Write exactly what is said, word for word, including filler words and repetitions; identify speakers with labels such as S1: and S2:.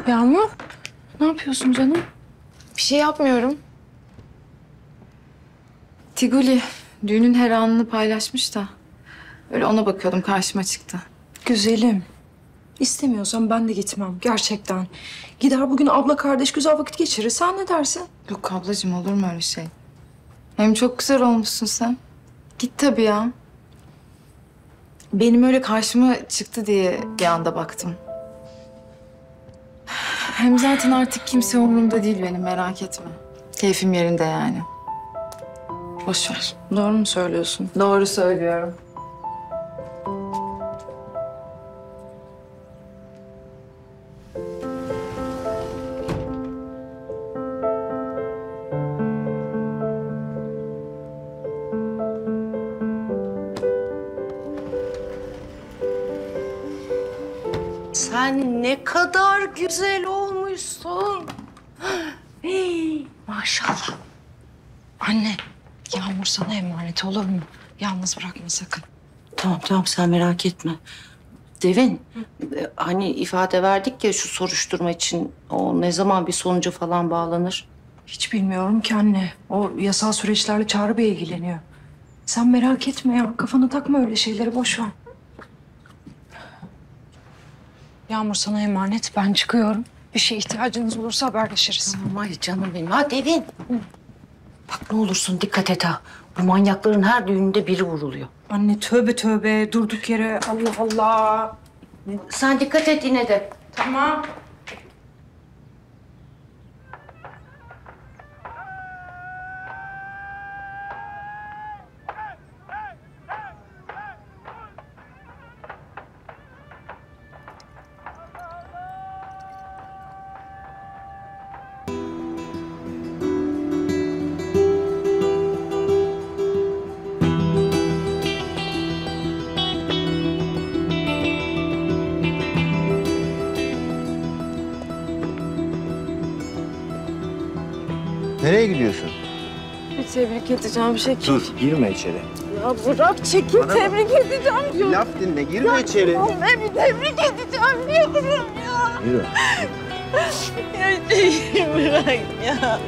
S1: Yağmur, ne yapıyorsun canım?
S2: Bir şey yapmıyorum. Tiguli düğünün her anını paylaşmış da. Öyle ona bakıyordum, karşıma çıktı.
S1: Güzelim. İstemiyorsan ben de gitmem gerçekten. Gider bugün abla kardeş güzel vakit geçirir. Sen ne dersin?
S2: Yok ablacığım, olur mu öyle şey? Hem çok güzel olmuşsun sen. Git tabii ya. Benim öyle karşıma çıktı diye bir anda baktım. Hem zaten artık kimse umurumda değil benim, merak etme. Keyfim yerinde yani. Boş ver.
S1: Doğru mu söylüyorsun?
S2: Doğru söylüyorum.
S3: Sen ne kadar güzel olmuşsun. Hey, maşallah.
S1: Anne, Yağmur sana emanet olur mu? Yalnız bırakma sakın.
S3: Tamam tamam sen merak etme. Devin, e, hani ifade verdik ya şu soruşturma için. O ne zaman bir sonuca falan bağlanır?
S1: Hiç bilmiyorum ki anne. O yasal süreçlerle Çağrı Bey ilgileniyor. Sen merak etme ya. Kafana takma öyle şeyleri, boş ver. Yağmur sana emanet. Ben çıkıyorum. Bir şeye ihtiyacınız olursa haberleşiriz.
S3: Tamam ay canım benim. Ha Devin. Bak ne olursun dikkat et ha. Bu manyakların her düğününde biri vuruluyor.
S1: Anne tövbe tövbe. Durduk yere. Allah Allah.
S3: Sen dikkat et yine de.
S1: Tamam.
S4: Nereye gidiyorsun?
S2: Bir tebrik edeceğim şey.
S4: Dur, girme içeri.
S2: Ya bırak, çekil, tebrik edeceğim diyorum.
S4: Laf dinle, girme içeri.
S2: Ben bir tebrik edeceğim diyorum ya.
S4: Yürü.
S2: Ya çekil, bırak ya.